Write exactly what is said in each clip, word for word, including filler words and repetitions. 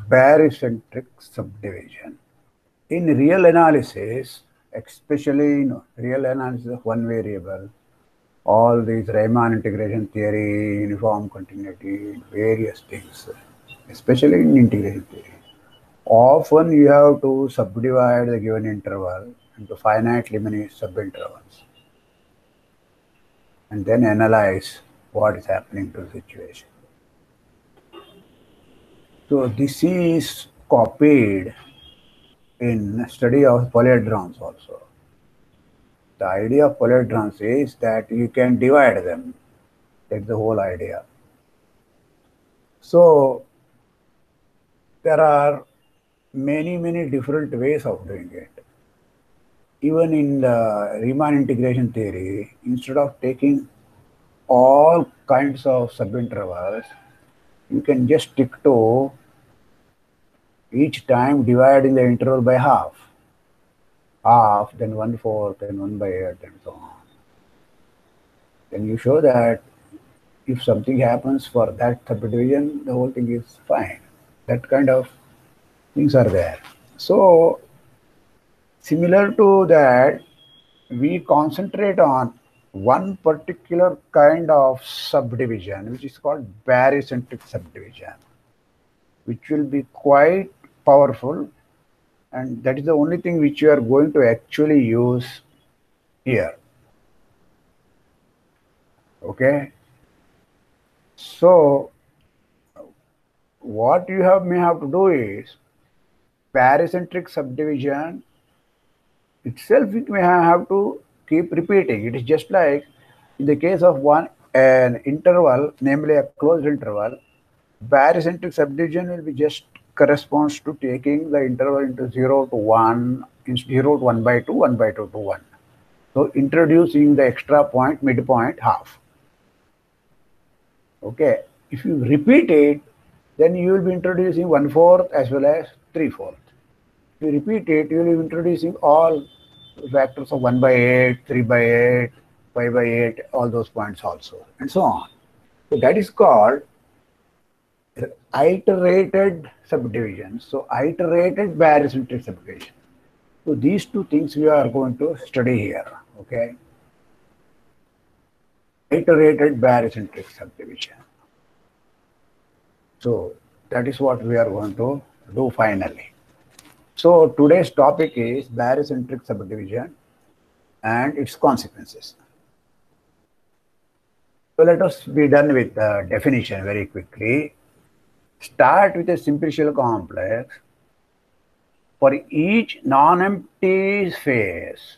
barycentric subdivision. In real analysis, especially in real analysis of one variable, all these Riemann integration theory, uniform continuity, various things, especially in integration theory, often you have to subdivide the given interval into finitely many subintervals and then analyze what is happening to the situation. So this is copied in study of polyhedrons also. The idea of polyhedrons is that you can divide them. That's the whole idea. So there are many, many different ways of doing it. Even in the Riemann integration theory, instead of taking all kinds of subintervals, you can just stick to each time dividing the interval by half. Half, then one fourth, then one by eight, and so on. Then you show that if something happens for that subdivision, the whole thing is fine. That kind of things are there. So, similar to that, we concentrate on one particular kind of subdivision, which is called barycentric subdivision, which will be quite powerful, and that is the only thing which you are going to actually use here. Okay? So, what you have may have to do is barycentric subdivision itself, it may have to keep repeating. It is just like in the case of one an interval, namely a closed interval, barycentric subdivision will be just corresponds to taking the interval into zero to one, in zero to one by two, one by two to one. So introducing the extra point, midpoint, half. Okay, if you repeat it, then you will be introducing one fourth as well as three fourth. If you repeat it, you will be introducing all factors of one by eight, three by eight, five by eight, all those points also, and so on. So that is called iterated subdivision. So iterated barycentric subdivision. So these two things we are going to study here. Okay. Iterated barycentric subdivision. So that is what we are going to do finally. So today's topic is barycentric subdivision and its consequences. So let us be done with the definition very quickly. Start with a simplicial complex. For each non-empty phase,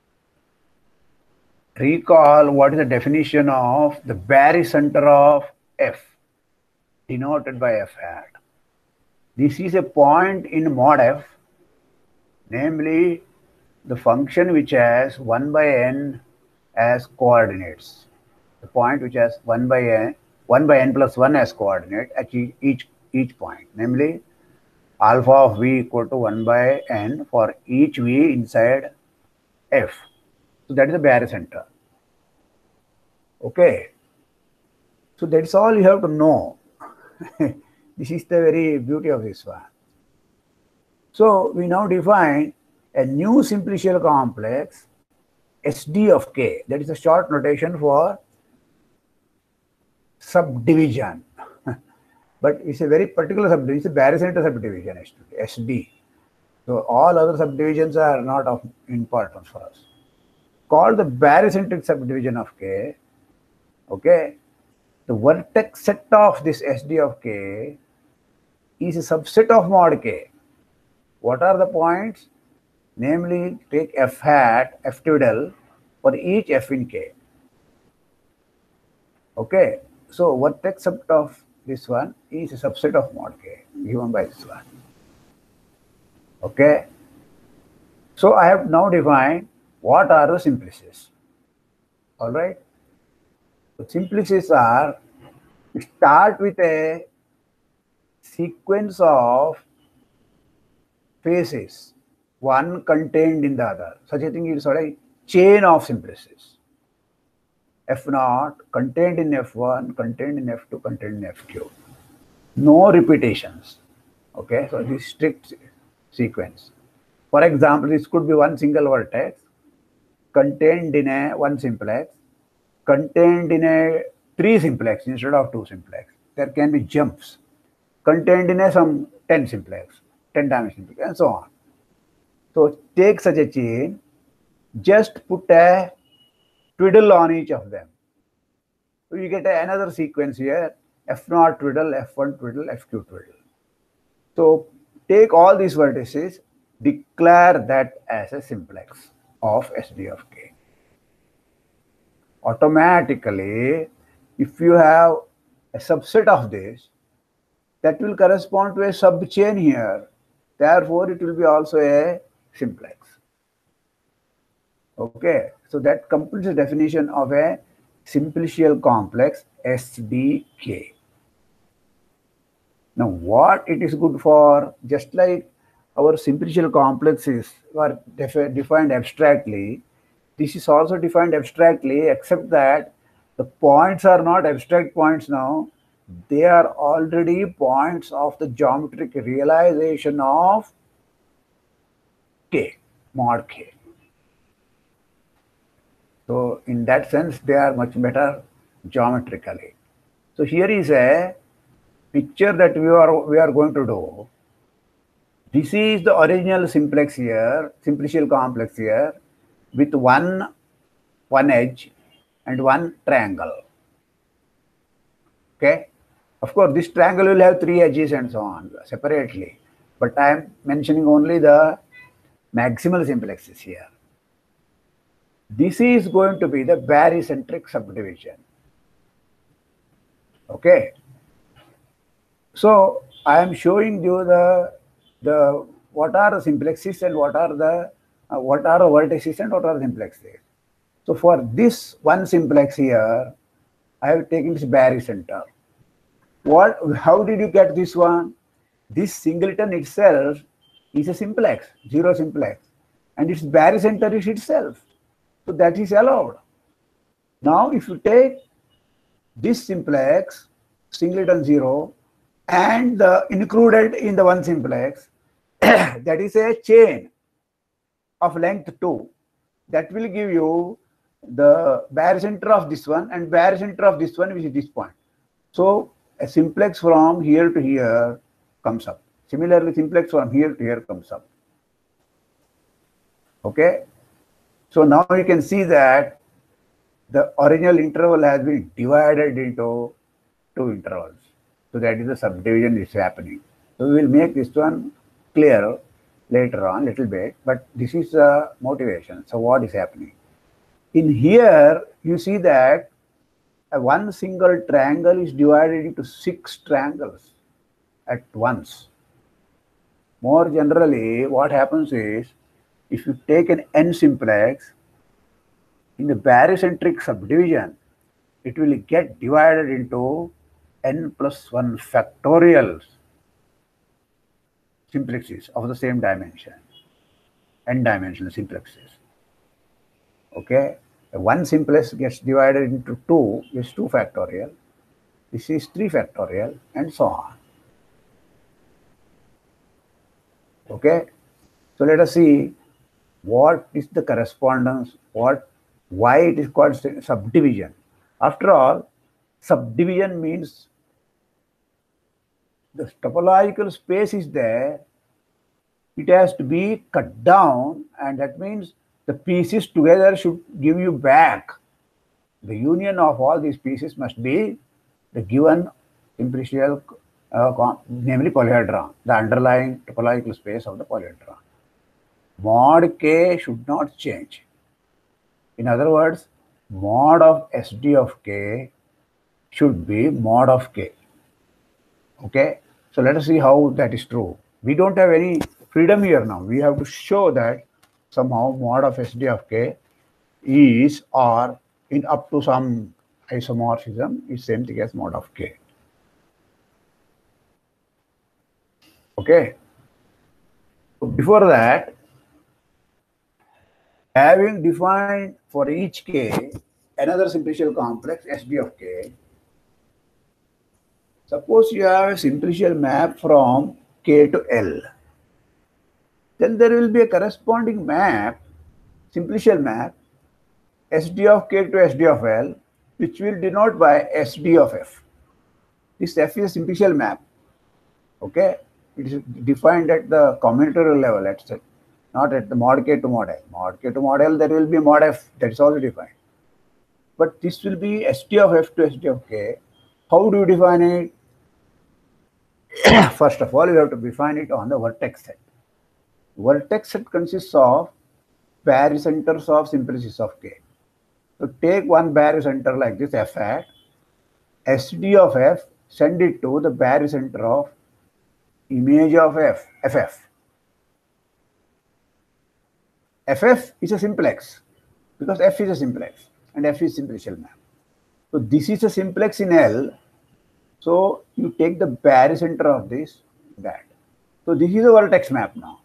recall what is the definition of the barycenter of F, denoted by F hat. This is a point in mod F, namely the function which has one by n as coordinates. The point which has one by n, one by n plus one as coordinate at each, each point, namely alpha of v equal to one by n for each v inside F. So that is the barycenter. Okay. So that's all you have to know. This is the very beauty of this one. So we now define a new simplicial complex S D of K. That is a short notation for subdivision. But it's a very particular subdivision. It's a barycenter subdivision, S D. So all other subdivisions are not of importance for us. Called the barycentric subdivision of K. Okay. The vertex set of this S D of K is a subset of mod K. What are the points? Namely, take F hat, F twiddle for each F in K. Okay. So vertex set of this one is a subset of mod K given by this one. Okay. So I have now defined what are the simplices. All right. So simplices are, start with a sequence of phases, one contained in the other. Such a thing is called a chain of simplices. F naught contained in F one, contained in F two, contained in F two. No repetitions. Okay, so this strict sequence. For example, this could be one single vertex contained in a one simplex, contained in a three simplex instead of two simplex. There can be jumps contained in a some ten simplex, ten dimension simplex, and so on. So take such a chain, just put a twiddle on each of them. So you get another sequence here, F naught twiddle, F one twiddle, F Q twiddle. So take all these vertices, declare that as a simplex of S D of K. Automatically, if you have a subset of this, that will correspond to a subchain here. Therefore, it will be also a simplex. Okay, so that completes the definition of a simplicial complex S D K. Now, what it is good for, just like our simplicial complexes were defi defined abstractly, this is also defined abstractly, except that the points are not abstract points now. They are already points of the geometric realization of K, mod K. So in that sense, they are much better geometrically. So here is a picture that we are we are going to do. This is the original simplex here, simplicial complex here, with one one edge and one triangle. Okay. Of course, this triangle will have three edges and so on separately, but I am mentioning only the maximal simplexes here. This is going to be the barycentric subdivision. Okay. So I am showing you the the what are the simplexes and what are the uh, what are the vertices and what are the simplexes. So for this one simplex here, I have taken this barycenter. What? How did you get this one? This singleton itself is a simplex, zero simplex, and its barycenter is itself. So that is allowed. Now, if you take this simplex, singleton zero, and the included in the one simplex, that is a chain of length two. That will give you the barycenter of this one and barycenter of this one, which is this point. So a simplex from here to here comes up. Similarly, simplex from here to here comes up. Okay. So now you can see that the original interval has been divided into two intervals. So that is the subdivision is happening. So we will make this one clear later on, little bit, but this is the motivation. So what is happening? In here, you see that a one single triangle is divided into six triangles at once. More generally, what happens is, if you take an n simplex, in the barycentric subdivision, it will get divided into n plus one factorial simplexes of the same dimension, n dimensional simplexes. Okay, one simplex gets divided into two, is two factorial, this is three factorial, and so on. Okay, so let us see what is the correspondence, what, why it is called subdivision. After all, subdivision means the topological space is there, it has to be cut down, and that means the pieces together should give you back. The union of all these pieces must be the given simplicial, uh, namely polyhedron, the underlying topological space of the polyhedron. Mod K should not change. In other words, mod of S D of K should be mod of K. Okay, so let us see how that is true. We don't have any freedom here now. We have to show that somehow mod of S D of K is, or in up to some isomorphism, is same thing as mod of K. Okay, so before that, having defined for each K another simplicial complex S D of K, suppose you have a simplicial map from K to L. Then there will be a corresponding map, simplicial map, S D of K to S D of L, which will denote by S D of F. This F is a simplicial map. Okay, it is defined at the commutator level, let's say, not at the mod K to mod L. Mod K to mod L, there will be mod F, that is also defined. But this will be S D of F to S D of K. How do you define it? First of all, you have to define it on the vertex set. Vertex set consists of barycenters of simplices of K. So take one barycenter like this, F hat, S D of F, send it to the barycenter of image of F, F F. F F is a simplex because F is a simplex and F is simplicial map. So this is a simplex in L. So you take the barycenter of this, that. So this is a vertex map now.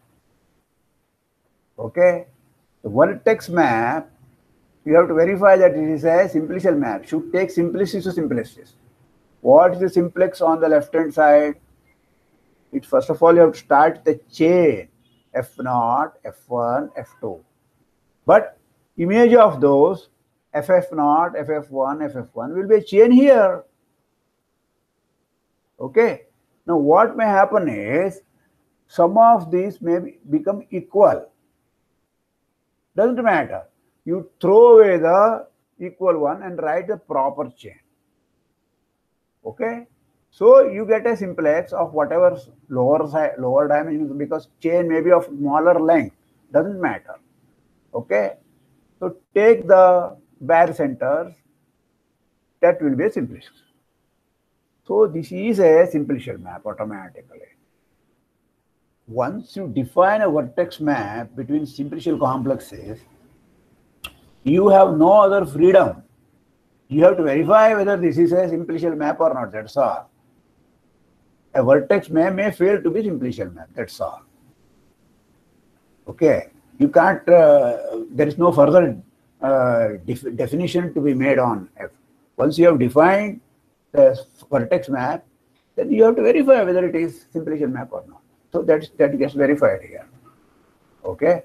Okay. The vertex map, you have to verify that it is a simplicial map. Should take simplices to simplices. What is the simplex on the left hand side? It first of all you have to start the chain F zero, F one, F two. But image of those F F zero, F F one, F F one will be a chain here. Okay. Now what may happen is some of these may be, become equal. Doesn't matter. You throw away the equal one and write the proper chain. Okay. So you get a simplex of whatever lower side, lower dimensions, because chain may be of smaller length. Doesn't matter. Okay. So take the barycenters. That will be a simplex. So this is a simplicial map automatically. Once you define a vertex map between simplicial complexes, you have no other freedom. You have to verify whether this is a simplicial map or not, that's all. A vertex map may fail to be simplicial map, that's all. Okay, you can't, uh, there is no further uh, def definition to be made on F. Once you have defined the vertex map, then you have to verify whether it is simplicial map or not. So that's, that gets verified here. Okay.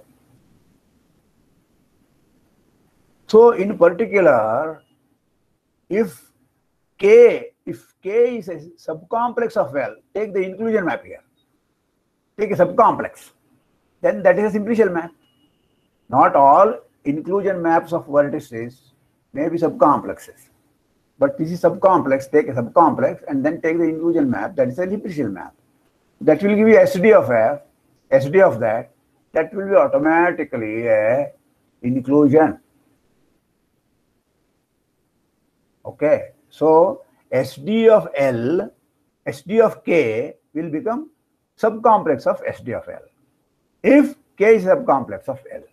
So in particular, if K, if K is a subcomplex of L, take the inclusion map here. Take a subcomplex. Then that is a simplicial map. Not all inclusion maps of vertices may be subcomplexes. But this is subcomplex, take a subcomplex and then take the inclusion map, that is a simplicial map. That will give you S D of F, S D of that, that will be automatically a inclusion. Okay, so S D of L, S D of K will become subcomplex of S D of L, if K is subcomplex of L.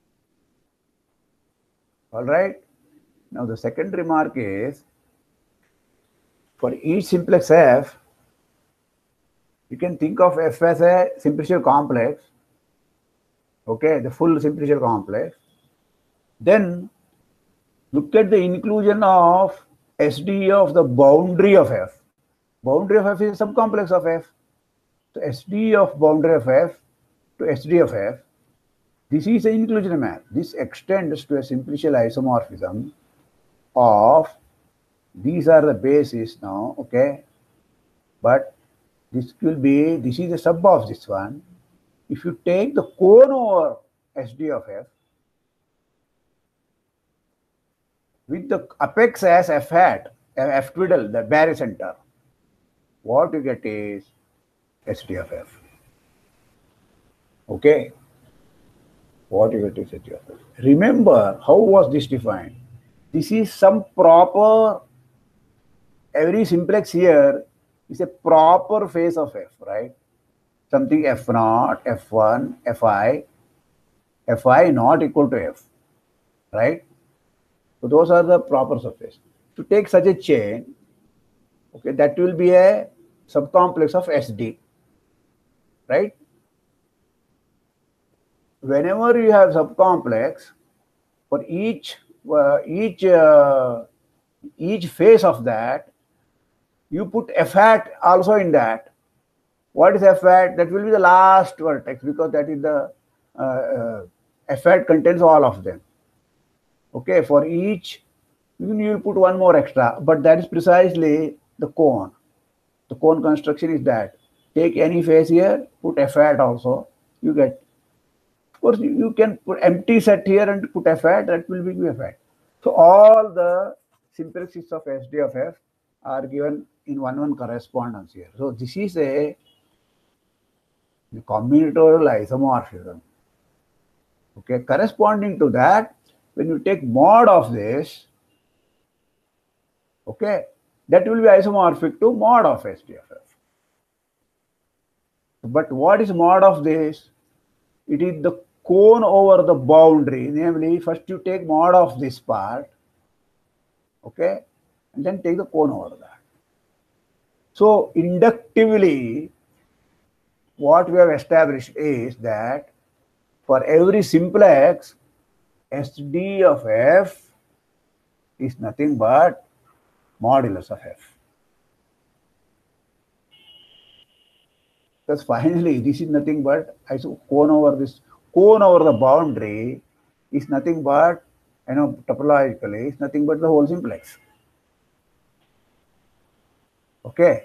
All right. Now the second remark is, for each simplex F, you can think of F as a simplicial complex, okay, the full simplicial complex. Then look at the inclusion of S D of the boundary of F. Boundary of F is a subcomplex of F. So S D of boundary of F to S D of F, this is an inclusion map. This extends to a simplicial isomorphism of, these are the bases now, okay, but this will be, this is the sub of this one. If you take the cone over S D of F with the apex as F hat, F twiddle, the barycenter, what you get is S D of F. Okay. What you get is S D of F. Remember, how was this defined? This is some proper, every simplex here is a proper phase of F, right? Something F zero, F one, Fi, Fi not equal to F, right? So those are the proper surface. To take such a chain, okay, that will be a subcomplex of S D, right? Whenever you have subcomplex, for each uh, each uh, each phase of that, you put F hat also in that. What is F hat? That will be the last vertex because that is the uh, uh, F hat contains all of them. Okay, for each you will put one more extra, but that is precisely the cone. The cone construction is that. Take any face here, put F hat also, you get. Of course, you can put empty set here and put F hat, that will be F hat. So all the simplexes of S D of F are given in one one correspondence here. So this is a combinatorial isomorphism. Okay, corresponding to that, when you take mod of this, okay, that will be isomorphic to mod of S D of F. But what is mod of this? It is the cone over the boundary. Namely, first you take mod of this part, okay, and then take the cone over that. So inductively, what we have established is that for every simplex, S D of F is nothing but modulus of F. Because finally, this is nothing but iso cone over this cone over the boundary is nothing but, you know, topologically, it's nothing but the whole simplex. Okay.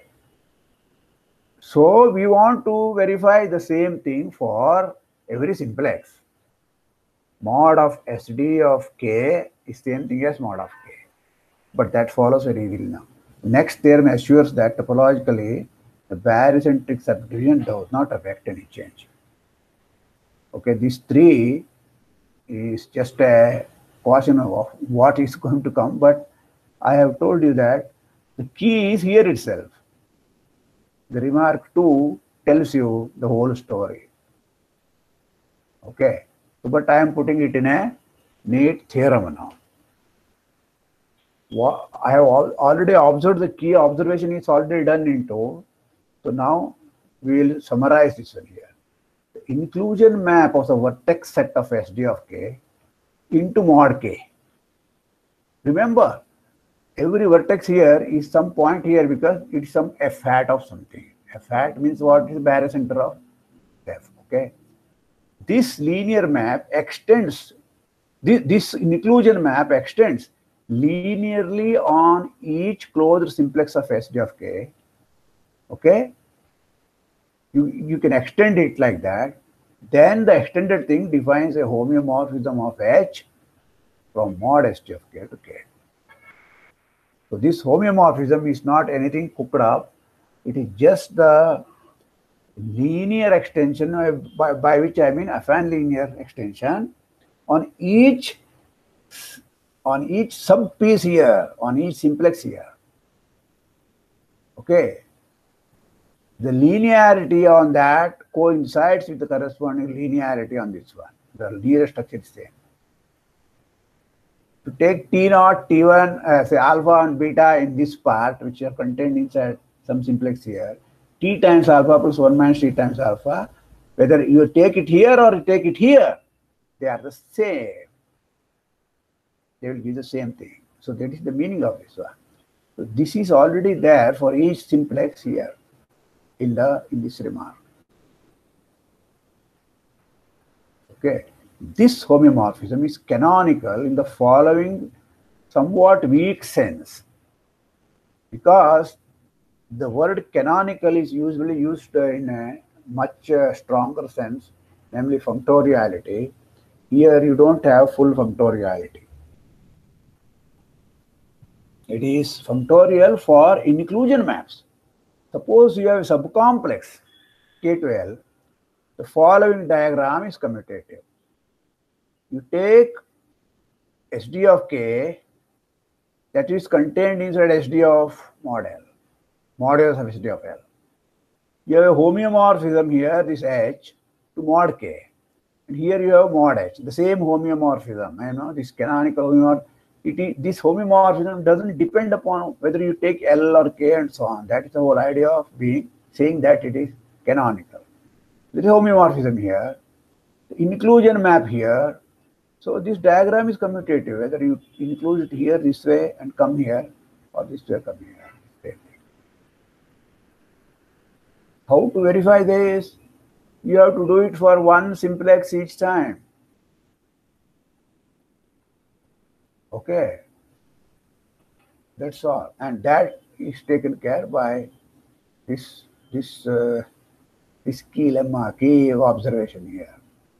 So we want to verify the same thing for every simplex. Mod of S D of K is same thing as mod of K. But that follows very well now. Next theorem assures that topologically the barycentric subdivision does not affect any change. Okay, these three is just a caution of what is going to come, but I have told you that the key is here itself. The remark two tells you the whole story. Okay, but I am putting it in a neat theorem now. What I have al already observed, the key observation is already done into. So now we will summarize this one here. The inclusion map of the vertex set of S D of K into mod K. Remember, every vertex here is some point here because it's some F hat of something. F hat means what is the barycenter of F. Okay. This linear map extends, this, this inclusion map extends linearly on each closed simplex of S D of K. Okay. You, you can extend it like that. Then the extended thing defines a homeomorphism of H from mod S D of K to K. So this homeomorphism is not anything cooked up. It is just the linear extension by, by which I mean affine linear extension on each on each subpiece here, on each simplex here. Okay. The linearity on that coincides with the corresponding linearity on this one. The linear structure is same. To take T naught, T one, uh, say alpha and beta in this part, which are contained inside some simplex here, T times alpha plus one minus T times alpha, whether you take it here or you take it here, they are the same. They will give the same thing. So that is the meaning of this one. So this is already there for each simplex here in the in this remark. Okay. This homeomorphism is canonical in the following somewhat weak sense, because the word canonical is usually used in a much uh, stronger sense, namely functoriality. Here you don't have full functoriality. It is functorial for inclusion maps. Suppose you have a subcomplex K to L, the following diagram is commutative. You take S D of K that is contained inside S D of mod L, modulus of S D of L. You have a homeomorphism here, this H, to mod K. And here you have mod H, the same homeomorphism. I know this canonical homeomorphism. It is, this homeomorphism doesn't depend upon whether you take L or K and so on. That is the whole idea of being saying that it is canonical. There is homeomorphism here, the inclusion map here. So this diagram is commutative, whether you include it here this way and come here, or this way come here. Same thing. How to verify this? You have to do it for one simplex each time. Okay, that's all, and that is taken care by this this uh, this key lemma, key observation here.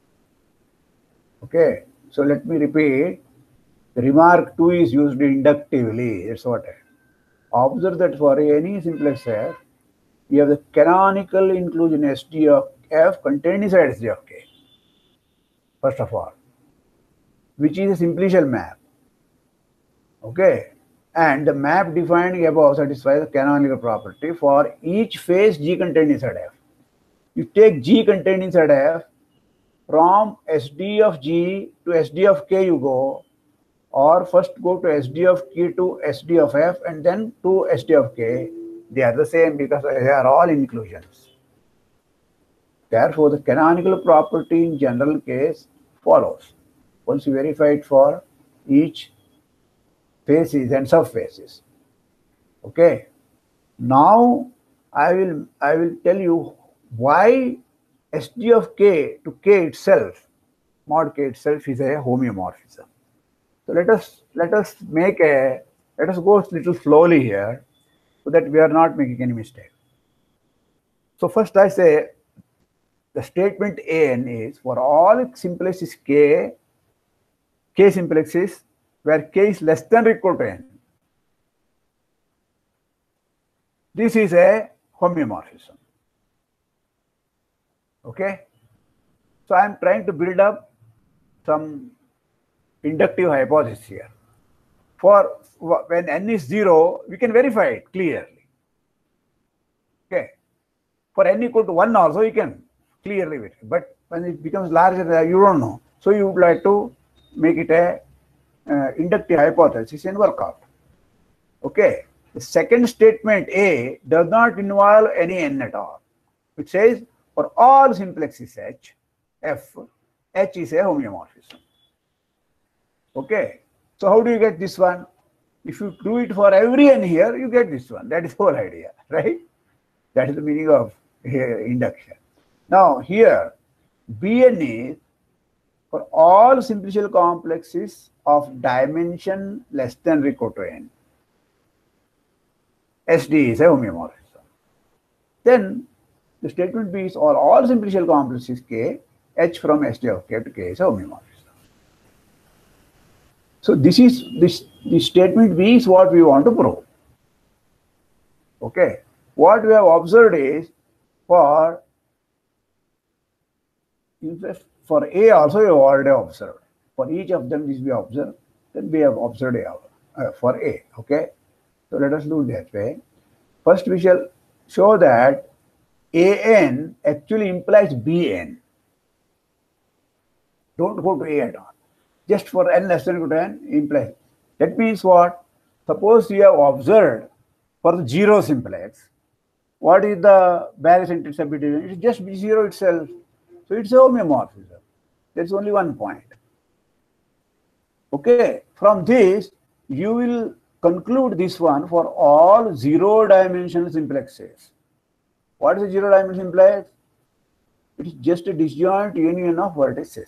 Okay, so let me repeat. The remark two is used inductively. That's what I observe, that for any simplex F, you have the canonical inclusion S D of F contained inside S D of K, first of all, which is a simplicial map. Okay, and the map defined above satisfies the canonical property for each phase G contained inside F. You take G contained inside F, from S D of G to S D of K you go, or first go to S D of K to S D of F and then to S D of K. They are the same because they are all inclusions. Therefore, the canonical property in general case follows once you verify it for each phases and subphases. Okay. Now I will I will tell you why S D of K to K itself, mod K itself, is a homeomorphism. So let us let us make a let us go a little slowly here, so that we are not making any mistake. So first I say the statement A N is for all simplexes K, K simplexes where K is less than or equal to N. This is a homeomorphism. Okay. So I am trying to build up some inductive hypothesis here. For when N is zero, we can verify it clearly. Okay. For N equal to one also, you can clearly verify. But when it becomes larger, you don't know. So you would like to make it a uh, inductive hypothesis and work out. Okay. The second statement A does not involve any N at all. It says for all simplexes H, F, H is a homeomorphism. Okay. So how do you get this one? If you do it for every N here, you get this one. That is the whole idea, right? That is the meaning of uh, induction. Now here, B N is for all simplicial complexes of dimension less than or equal to N. S D is a homeomorphism. Then the statement B is for all simplicial complexes K, H from S D of K to K is a homeomorphism. So this is this the statement B is what we want to prove. Okay. What we have observed is for for A also we have already observed. For each of them this we observe, then we have observed A uh, for A. Okay. So let us do it that way. First we shall show that A N actually implies B N. Don't go to A at all. Just for N less than or equal to N implies. That means what? Suppose you have observed for the zero simplex, what is the barycentric subdivision? It's just B zero itself. So it's a homeomorphism. There's only one point. Okay. From this, you will conclude this one for all zero dimensional simplexes. What is a zero dimensional simplex? It is just a disjoint union of vertices.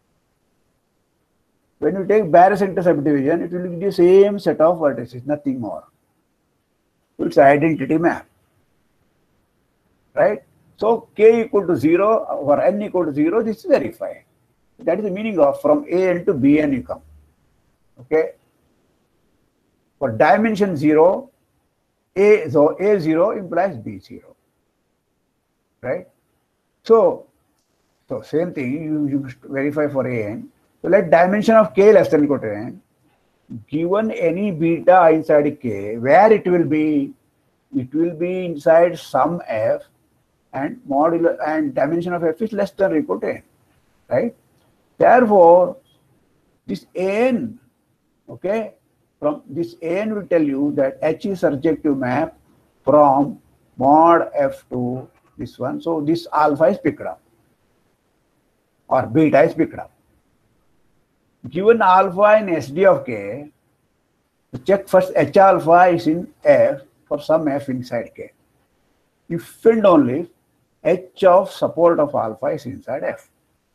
When you take barycentric subdivision, it will be the same set of vertices, nothing more. So it's identity map. Right? So K equal to zero or N equal to zero, this is verified. That is the meaning of from A N to B N you come. Okay. For dimension zero, A so A zero implies B zero. Right? So, so same thing you, you verify for A N. So let dimension of K less than or equal to N, given any beta inside K, where it will be, it will be inside some F, and modular and dimension of F is less than or equal to N, right? Therefore, this A N, okay, from this A N will tell you that H is surjective map from mod F to this one. So this alpha is picked up or beta is picked up. Given alpha in S D of K, check first H alpha is in F for some F inside K. If and only H of support of alpha is inside F.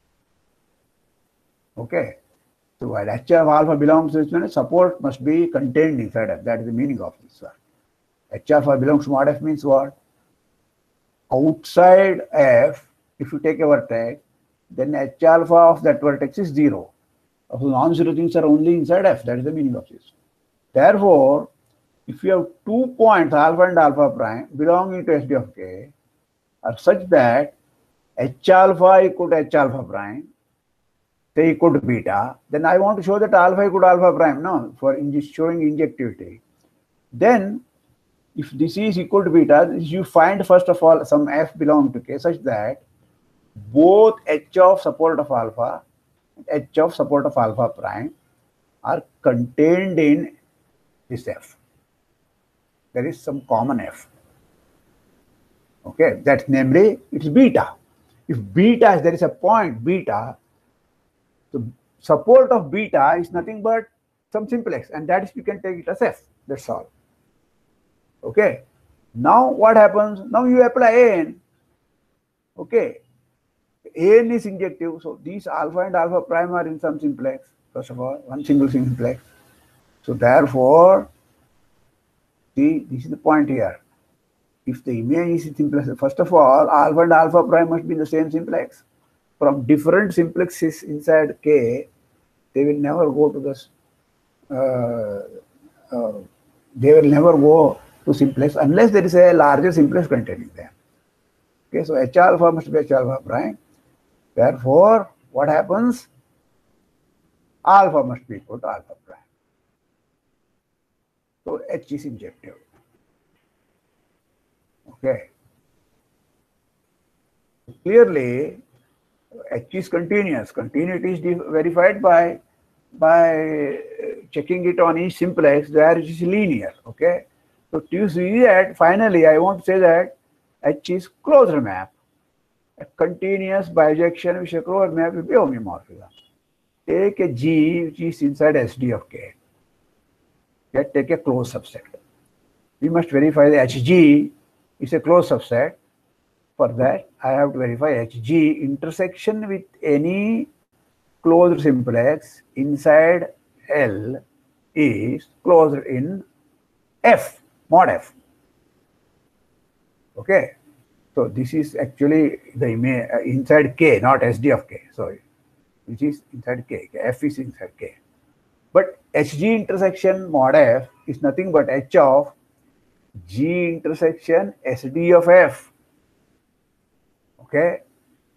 Okay. So while H of alpha belongs to this one, support must be contained inside F. That is the meaning of this one. H alpha belongs to mod F means what? Outside F, if you take a vertex, then H alpha of that vertex is zero. So non-zero things are only inside F. That is the meaning of this. Therefore, if you have two points, alpha and alpha prime, belonging to S D of K, are such that H alpha equal to H alpha prime, say equal to beta, then I want to show that alpha equal to alpha prime, no, for showing injectivity. Then, if this is equal to beta, you find first of all some F belonging to K such that both H of support of alpha and H of support of alpha prime are contained in this F. There is some common F. Okay, that's namely it's beta. If beta, there is a point beta, the support of beta is nothing but some simplex, and that is we can take it as F. That's all. Okay. Now what happens? Now you apply A N. Okay. A N is injective, so these alpha and alpha prime are in some simplex. First of all, one single simplex. So therefore, see, this is the point here. If the image is simplex, first of all, alpha and alpha prime must be in the same simplex. From different simplexes inside K, they will never go to this. Uh, uh, they will never go to simplex unless there is a larger simplex containing them. Okay, so H alpha must be H alpha prime. Therefore, what happens? Alpha must be equal to alpha prime. So H is injective. Okay. Clearly, H is continuous. Continuity is verified by by checking it on each simplex where it is linear. Okay. So to see that, finally, I want to say that H is closure map. A continuous bijection which a closure map will be homeomorphism. Take a G which is inside S D of K. Yet take a closed subset. We must verify the H G is a closed subset. For that, I have to verify H G intersection with any closed simplex inside L is closed in F, mod F. Okay. So this is actually the image uh, inside K, not S D of K. Sorry, which is inside K. F is inside K. But H G intersection mod F is nothing but H of G intersection S D of F. Okay.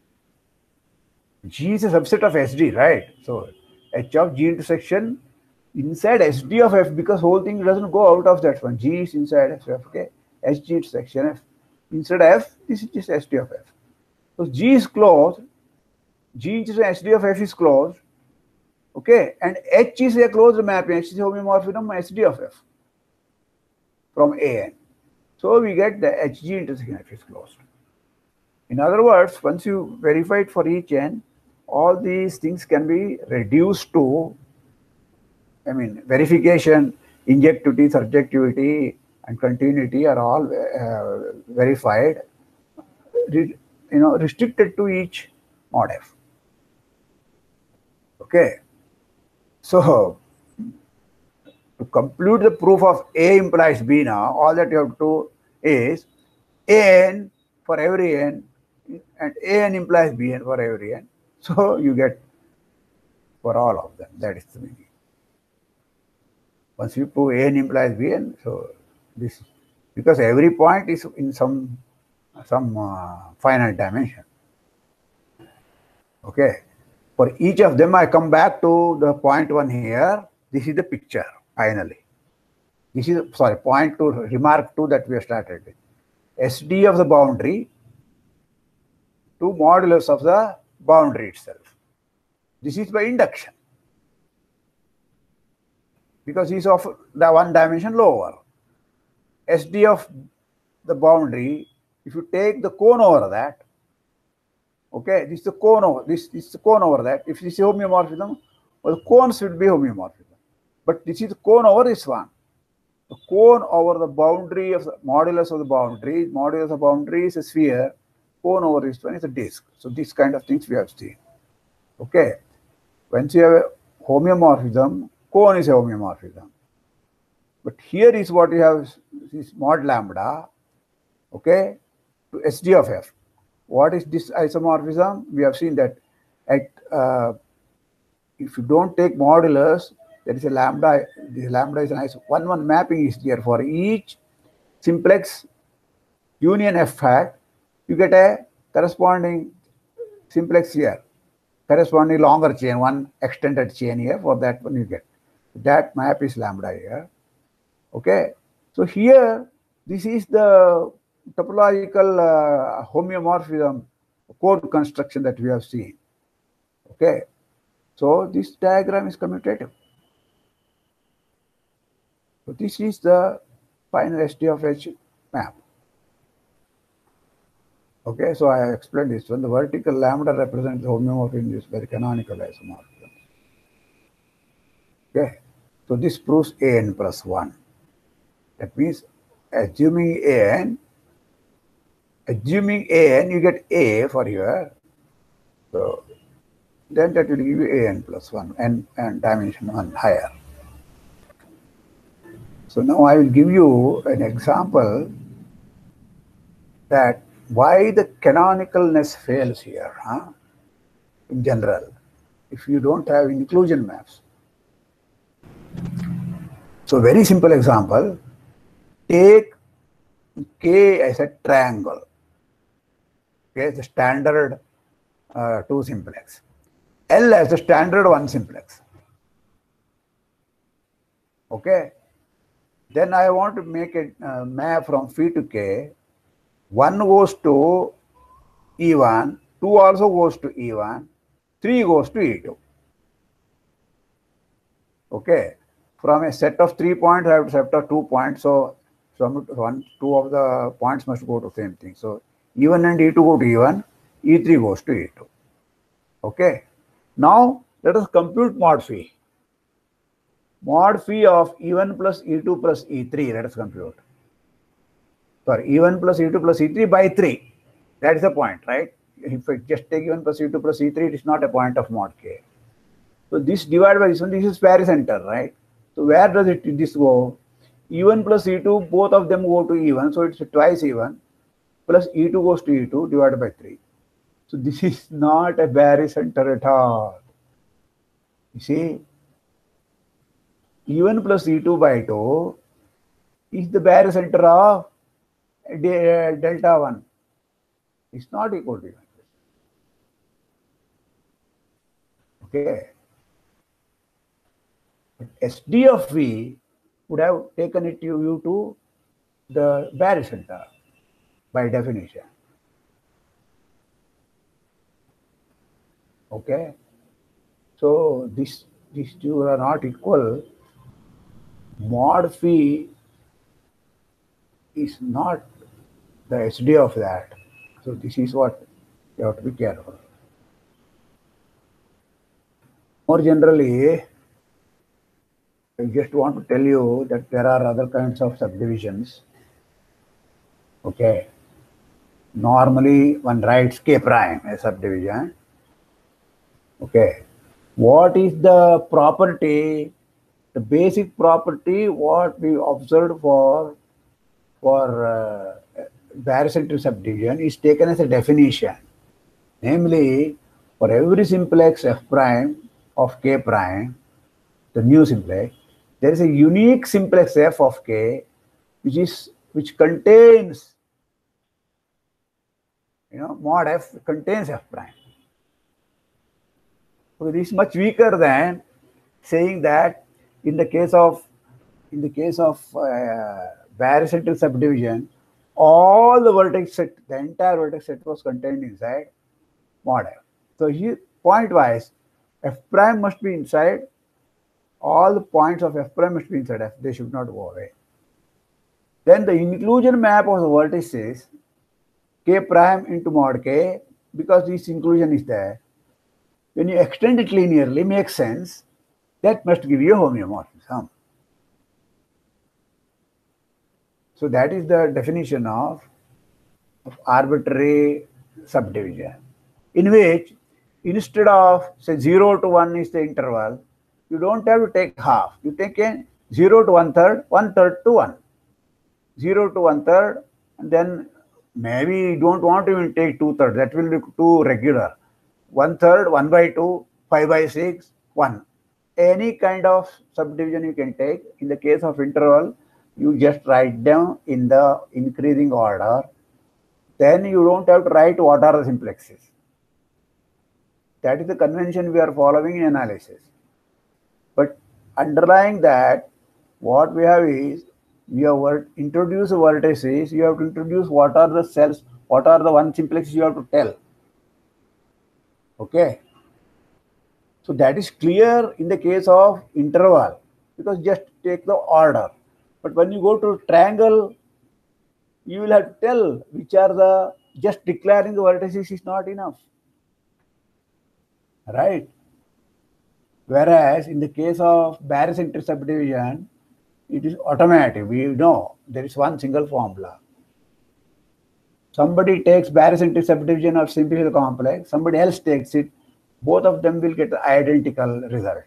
G is a subset of S D, right? So H of G intersection inside S D of F, because whole thing doesn't go out of that one. G is inside F. Okay. H G intersection F. Instead F, this is just S D of F. So G is closed. G intersection S D of F is closed. Okay. And H is a closed mapping. H is homeomorphism S D of F from A N. So we get the H G intersection F is closed. In other words, once you verify it for each N, all these things can be reduced to, I mean, verification, injectivity, surjectivity, and continuity are all uh, verified, you know, restricted to each mod F. Okay. So, to compute the proof of A implies B now, all that you have to do is A N for every N, and A N implies B N for every N. So, you get for all of them. That is the meaning. Once you prove A N implies B N, so this, because every point is in some some uh, finite dimension. Okay. For each of them, I come back to the point one here. This is the picture, finally. This is, sorry, point two, remark two that we have started with. S D of the boundary to modulus of the boundary itself. This is by induction, because is of the one dimension lower. S D of the boundary, if you take the cone over that, okay, this is the cone over, this, this is the cone over that. If this is homeomorphism, well, the cones should be homeomorphism. But this is the cone over this one. The cone over the boundary of the modulus of the boundary, modulus of the boundary is a sphere. cone over this one is a disk. So these kind of things we have seen. Okay. Once you have a homeomorphism, cone is a homeomorphism. But here is what you have is mod lambda, okay, to S D of f. What is this isomorphism? We have seen that at uh, if you don't take modulus, there is a lambda. This lambda is an iso. One one mapping is there for each simplex union f hat. You get a corresponding simplex here, corresponding longer chain, one extended chain here. For that one you get that map is lambda here. Okay, so here this is the topological uh, homeomorphism code construction that we have seen. Okay, so this diagram is commutative. So this is the final S D of H map. Okay, so I explained this one. The vertical lambda represents the homeomorphism used by the canonical isomorphism. Okay, so this proves A n plus one. That means assuming A n, assuming A n, you get A for here. So then that will give you A n plus one and, and dimension one higher. So now I will give you an example that why the canonicalness fails here, huh? In general, if you don't have inclusion maps. So very simple example, take K as a triangle, okay, the standard uh, two simplex, L as the standard one simplex, okay. Then I want to make a uh, map from phi to K. one goes to E one, two also goes to E one, three goes to E two. Okay. From a set of three points, I have a set of two points. So some one, two of the points must go to the same thing. So E one and E two go to E one, E three goes to E two. Okay. Now let us compute mod phi. Mod phi of E one plus E two plus E three, let us compute. Sorry, E one plus E two plus E three by three. That is the point, right? If I just take E one plus E two plus E three, it is not a point of mod K. So this divided by this one, this is barycenter, right? So where does it this go? E one plus E two, both of them go to E one, so it's twice E one, plus E two goes to E two divided by three. So this is not a barycenter at all. You see, E one plus E two by two is the barycenter of delta one. It's not equal to E one. Okay. But S D of V would have taken it to you to the barycenter by definition. Okay. So this these two are not equal. Mod phi is not the S D of that. So this is what you have to be careful. More generally, I just want to tell you that there are other kinds of subdivisions. Okay. Normally one writes K prime as subdivision. Okay. What is the property, the basic property what we observed for, for uh, barycenter subdivision is taken as a definition. Namely, for every simplex f prime of K prime, the new simplex, there is a unique simplex f of K which is which contains, you know, mod f contains f prime. So this is much weaker than saying that in the case of in the case of uh, barycenter subdivision, all the vertex set, the entire vertex set was contained inside mod f. So here, point wise, f prime must be inside. All the points of f prime must be inside f. They should not go away. Then the inclusion map of the vertices K prime into mod K, because this inclusion is there. When you extend it linearly, makes sense. That must give you a homeomorphism. So that is the definition of, of arbitrary subdivision, in which instead of say zero to one is the interval, you don't have to take half. You take a zero to one third, one third to one, zero to one third, and then maybe you don't want to even take two thirds. That will be too regular. One third, one by two, five by six, one. Any kind of subdivision you can take. In the case of interval, you just write down in the increasing order. Then you don't have to write what are the simplexes. That is the convention we are following in analysis. But underlying that, what we have is, we have introduced vertices, you have to introduce what are the cells, what are the one simplexes you have to tell. Okay. So that is clear in the case of interval, because just take the order. But when you go to triangle, you will have to tell which are the, just declaring the vertices is not enough. Right? Whereas in the case of barycentric subdivision, it is automatic. We know there is one single formula. Somebody takes barycentric subdivision of simple complex, somebody else takes it, both of them will get the identical result.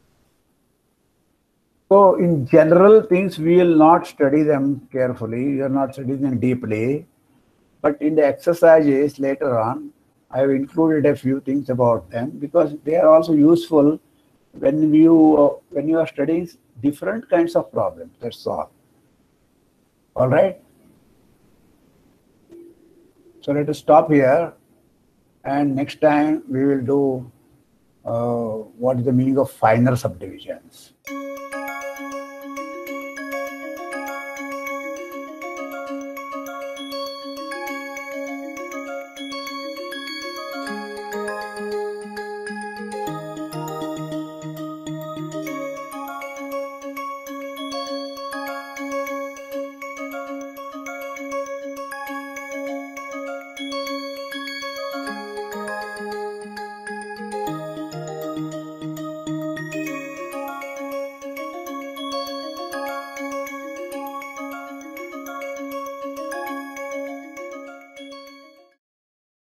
So in general things, we will not study them carefully, we are not studying them deeply, but in the exercises later on, I have included a few things about them because they are also useful when you, uh, when you are studying different kinds of problems, that's all. All right. So let us stop here, and next time we will do uh, what is the meaning of finer subdivisions.